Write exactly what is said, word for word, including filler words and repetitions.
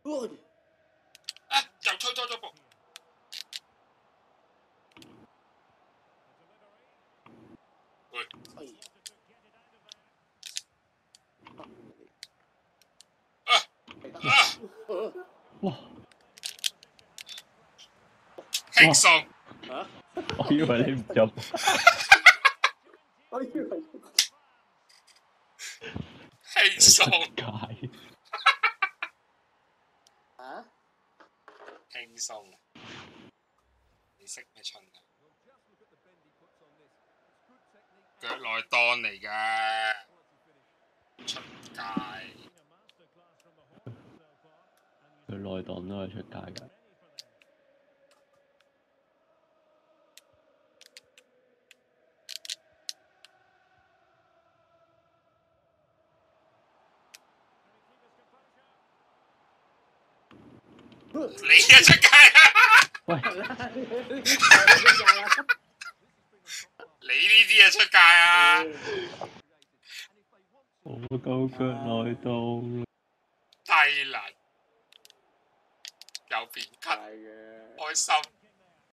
啊！又推多咗步。喂！啊啊！ 哇！ 輕鬆。 我以為你唔入。 我以為。 輕鬆。 街。 啊？ 輕鬆啊！你識咩春啊？腳內檔嚟㗎，出街。 佢內檔都係出街㗎。 你啊出街啊！ 喂， 你呢啲啊出街啊！ 我夠腳內檔。 低能，有變級，開心。